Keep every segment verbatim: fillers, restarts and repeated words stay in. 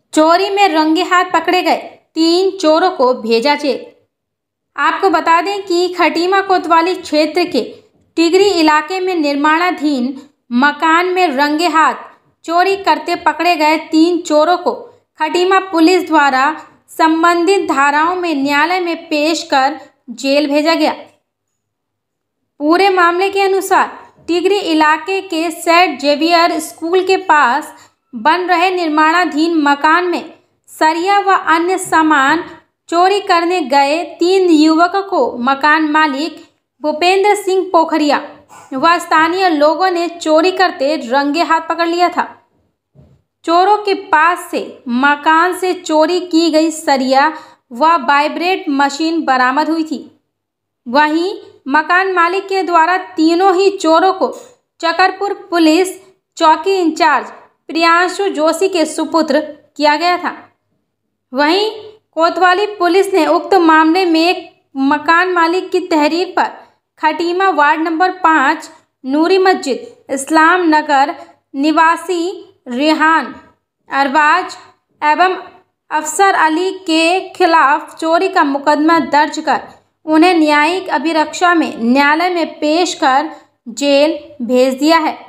चोरी में रंगे हाथ पकड़े गए तीन चोरों को भेजा जेल। आपको बता दें कि खटीमा कोतवाली क्षेत्र के टिगरी इलाके में निर्माणाधीन मकान में रंगे हाथ चोरी करते पकड़े गए तीन चोरों को खटीमा पुलिस द्वारा संबंधित धाराओं में न्यायालय में पेश कर जेल भेजा गया। पूरे मामले के अनुसार टिगरी इलाके के सेंट जेवियर स्कूल के पास बन रहे निर्माणाधीन मकान में सरिया व अन्य सामान चोरी करने गए तीन युवकों को मकान मालिक भूपेंद्र सिंह पोखरिया व स्थानीय लोगों ने चोरी करते रंगे हाथ पकड़ लिया था। चोरों के पास से मकान से चोरी की गई सरिया व वाइब्रेट मशीन बरामद हुई थी। वहीं मकान मालिक के द्वारा तीनों ही चोरों को चकरपुर पुलिस चौकी इंचार्ज प्रियांशु जोशी के सुपुत्र किया गया था। वहीं कोतवाली पुलिस ने उक्त मामले में एक मकान मालिक की तहरीर पर खटीमा वार्ड नंबर पाँच नूरी मस्जिद इस्लाम नगर निवासी रेहान अरबाज एवं अफसर अली के खिलाफ चोरी का मुकदमा दर्ज कर उन्हें न्यायिक अभिरक्षा में न्यायालय में पेश कर जेल भेज दिया है।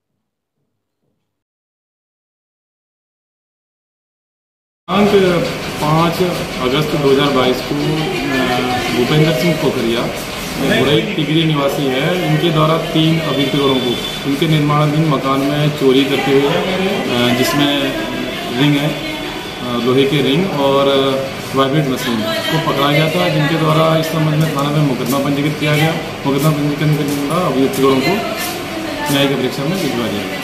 दिनांक पाँच अगस्त दो हज़ार बाईस को भूपेंद्र सिंह पोखरिया बुरई टिगरी निवासी है, इनके द्वारा तीन अभियुक्तों को उनके निर्माणाधीन मकान में चोरी करते हुए, जिसमें रिंग है, लोहे के रिंग और वाइब्रेट मशीन को पकड़ा गया था, जिनके द्वारा इस संबंध में थाना में मुकदमा पंजीकृत किया गया। मुकदमा पंजीकरण करने के बाद अभियुक्तों को न्यायिक परीक्षा में भिजवा दिया गया।